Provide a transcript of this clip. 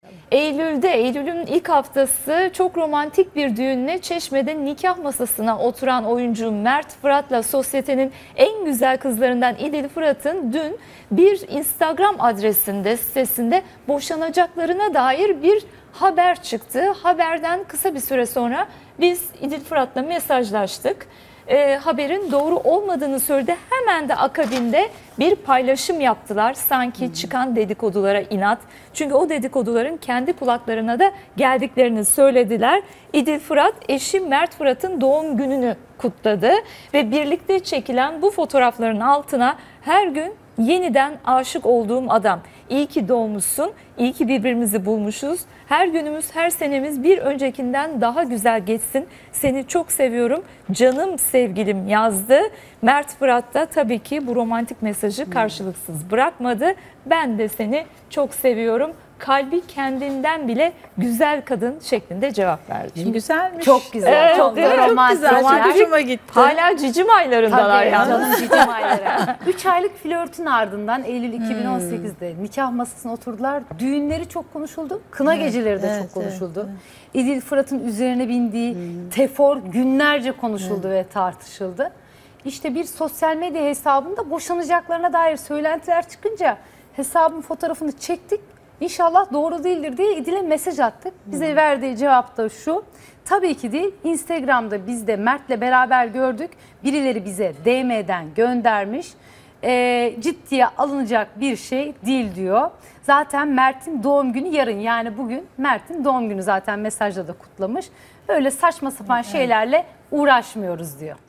Eylül'ün ilk haftası çok romantik bir düğünle Çeşme'de nikah masasına oturan oyuncu Mert Fırat'la sosyetenin en güzel kızlarından İdil Fırat'ın dün bir Instagram adresinde, sitesinde boşanacaklarına dair bir haber çıktı. Haberden kısa bir süre sonra biz İdil Fırat'la mesajlaştık. Haberin doğru olmadığını söyledi. Hemen de akabinde bir paylaşım yaptılar. Sanki çıkan dedikodulara inat. Çünkü o dedikoduların kendi kulaklarına da geldiklerini söylediler. İdil Fırat eşi Mert Fırat'ın doğum gününü kutladı ve birlikte çekilen bu fotoğrafların altına her gün yeniden aşık olduğum adam. İyi ki doğmuşsun, iyi ki birbirimizi bulmuşuz. Her günümüz, her senemiz bir öncekinden daha güzel geçsin. Seni çok seviyorum, canım sevgilim yazdı. Mert Fırat da tabii ki bu romantik mesajı karşılıksız bırakmadı. Ben de seni çok seviyorum. Kalbi kendinden bile güzel kadın şeklinde cevap verdi. Güzelmiş. Çok güzel. Evet, çok değil mi? da romantik. Çok güzel. Hoşuma gitti. Hala cicim aylarındalar Tabii, yalnız. canım cicim ayları. 3 aylık flörtün ardından Eylül 2018'de nikah masasına oturdular. Düğünleri çok konuşuldu. Kına geceleri de çok konuşuldu. İdil Fırat'ın üzerine bindiği tefor günlerce konuşuldu ve tartışıldı. İşte bir sosyal medya hesabında boşanacaklarına dair söylentiler çıkınca hesabın fotoğrafını çektik. İnşallah doğru değildir diye İdil'e mesaj attık. Bize verdiği cevap da şu: tabii ki değil. Instagram'da biz de Mert'le beraber gördük. Birileri bize DM'den göndermiş. Ciddiye alınacak bir şey değil diyor. Zaten Mert'in doğum günü yarın, yani bugün Mert'in doğum günü, zaten mesajla da kutlamış. Öyle saçma sapan şeylerle uğraşmıyoruz diyor.